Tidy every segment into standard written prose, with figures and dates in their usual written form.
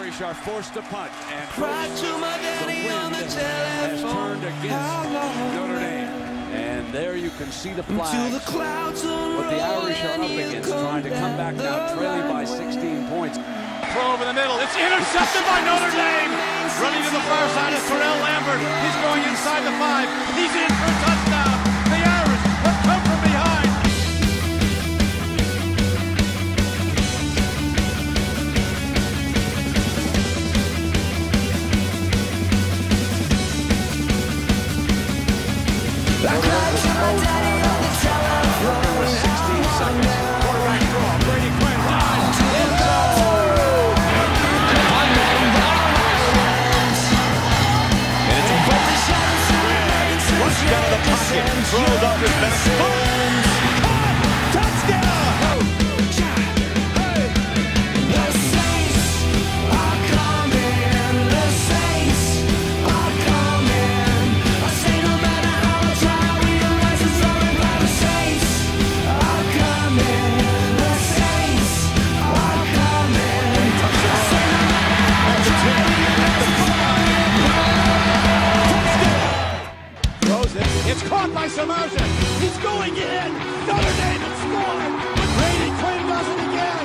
Irish are forced to punt, and to my daddy the on wind the has telephone. turned against Notre Dame. And there you can see the flags. What the Irish are up against, trying to come back now, trailing by 16 points. Throw over the middle. It's intercepted by Notre Dame. Running to the far side is Terrell Lambert. He's going inside the 5. He's in for a touchdown. The Irish have come from behind. Working with 16 seconds. Quarterback draw. Brady Quinn dives. Rushed out of the pocket, throws up his best foot. Touchdown! The Saints are coming. The Saints are coming. I say no matter how I try, we realize it's only by the Saints are coming. The Saints are coming. I say no matter how I try, we realize it's Throws it. It's caught by Samardzija. He's going in. Notre Dame has scored. But Brady Quinn does it again.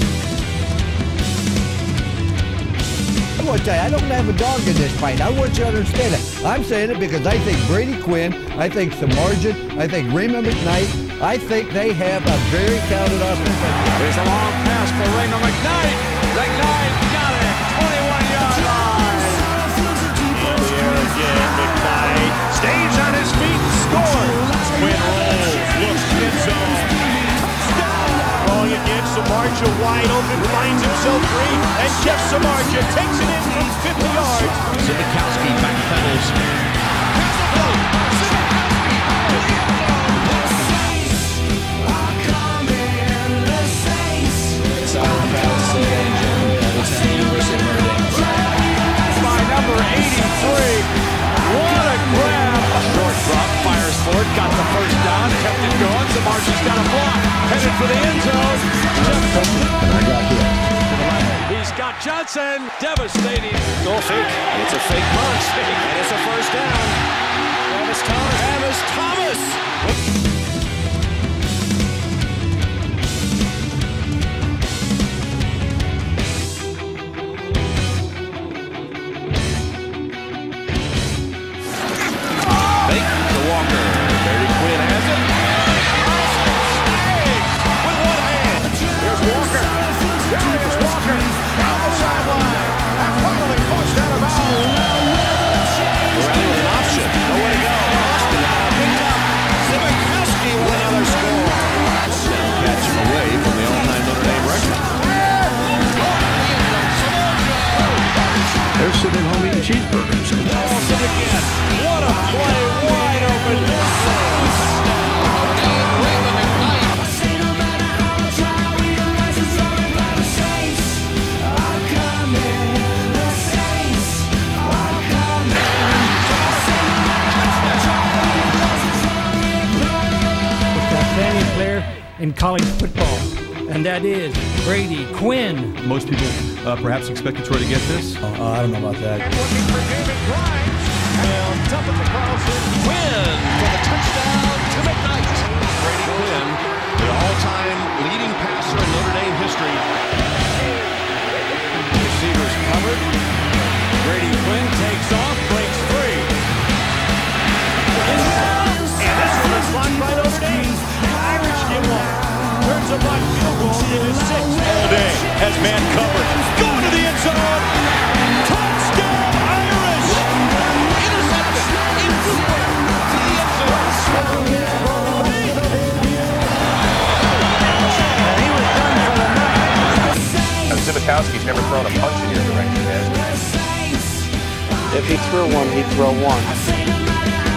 I want to tell you, I don't have a dog in this fight. I want you to understand it. I'm saying it because I think Brady Quinn, I think Samardzija, I think Raymond McKnight, I think they have a very talented offense. There's a long pass for Raymond McKnight. McKnight got it. 21-yard line. Here again, McKnight stays on his feet and scores. Quinn rolls, looks end zone. Touchdown! Going again, Samardzija wide open, finds himself free, and Jeff Samardzija takes it in from 50 yards. Zibikowski backpedals. Pass the float. By number 83. What a grab. A short drop, fires for it, got the first down, kept it going. Samardzija's got a block, headed for the end zone. I got hit. He's got Johnson, devastating. Go fake. It's a fake punch, and it's a first down. Travis Thomas. Fake to Walker. Brady Quinn has it. With one hand. Here's Walker. There he is, Walker. Down the sideline. And finally pushed out of bounds. Riley with an option. Nowhere to go. Austin picked up. Zibikowski with another score. Catch him away from the all-time Notre Dame record. They're sitting home eating cheeseburgers. Olsen again. What a play. Wide open. Outstanding player in college football, and that is Brady Quinn. Most people perhaps expect Detroit to get this. I don't know about that. Looking for David Grimes. And dump it to Carlson. Quinn for the touchdown to McKnight. Brady Quinn, the all-time leading passer in Notre Dame history. Receivers covered. Brady Quinn takes off, breaks free. And this one is blocked by Notre Dame. The Irish get one. Turns a block field goal into 6. Oldie has man covered. Going to the end zone. Touchdown Irish. Intercepted. Into the end zone. He was done for the night. Zibikowski's never thrown a punch in your direction, has he? If he threw one, he'd throw one.